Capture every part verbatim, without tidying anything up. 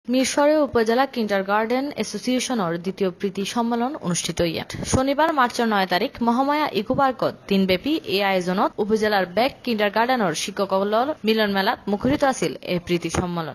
মিরসরাই উপজেলা কিন্ডারগার্টেন এসোসিয়েশনের দ্বিতীয় প্রীতি সম্মেলন অনুষ্ঠিত ইয়াত শনিবার মার্চের নয় তারিখ মহামায়া ইকো পার্কত দিনব্যাপী এই আয়োজনত উপজেলার বেক কিন্ডারগার্টেনের শিক্ষকসকলৰ মিলন মেলাত মুখরিত আছিল এই প্রীতি সম্মেলন।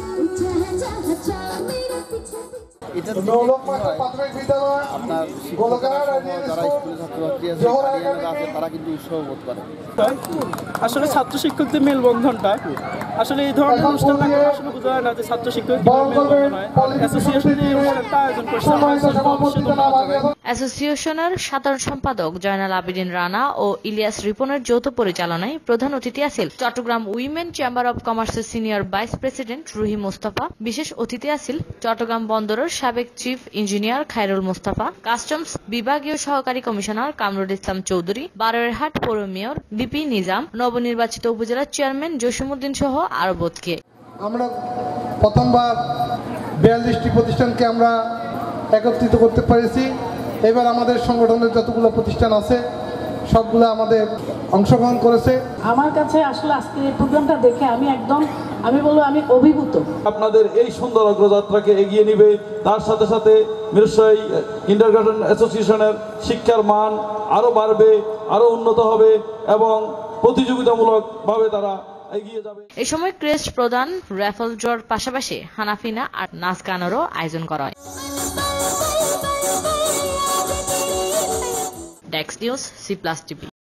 আপনার যারা স্কুলে ছাত্রছাত্রী আছে তারা কিন্তু উৎসাহ বোধ করে। আসলে ছাত্র শিক্ষকদের মেলবন্ধনটা আসলে এই ধরনের অনুষ্ঠান আসলে বোঝা যায় না যে ছাত্র শিক্ষক মেলবন্ধন হয়। অ্যাসোসিয়েশন এই অনুষ্ঠানটা আয়োজন করছে। অ্যাসোসিয়েশনের সাধারণ সম্পাদক জয়নাল আবেদিন রানা ও ইলিয়াস রিপনের যৌথ পরিচালনায় প্রধান অতিথি আছিল চট্টগ্রাম উইমেন চেম্বার অব কমার্সের senior vice president Ruhi Mostafa. বিশেষ অতিথি আছিল চট্টগ্রাম বন্দরের সাবেক chief engineer Khairul Mostafa, customs বিভাগীয় সহকারী কমিশনার কামরুল ইসলাম চৌধুরী, বারোয়ারহাট পৌর মেয়র বিপি নিজাম, নবনির্বাচিত উপজেলা চেয়ারম্যান জসিমউদ্দিন সহ আরো বোধকে। আমরা প্রথমবার বিয়াল্লিশটি প্রতিষ্ঠানকে আমরা একত্রিত করতে পেরেছি। এবার আমাদের সংগঠনের যতগুলো প্রতিষ্ঠান আছে সবগুলো আমাদের অংশগ্রহণ করেছে। আমার কাছে আসলে আজকে এই প্রোগ্রামটা দেখে আমি একদম আমি বলবো আমি অভিভূত। আপনাদের এই সুন্দর অগ্রযাত্রাকে এগিয়ে নিবে, তার সাথে সাথে মিরসরাই কিন্ডারগার্টেন অ্যাসোসিয়েশনের শিক্ষার মান আরো বাড়বে, আরো উন্নত হবে এবং প্রতিযোগিতামূলকভাবে তারা এগিয়ে যাবে। এই সময় ক্রেস্ট প্রদান, র্যাফল ড্রর পাশাপাশি হানাফিনা আর নাচ গানেরও আয়োজন করা হয়। Desk news, C plus TV.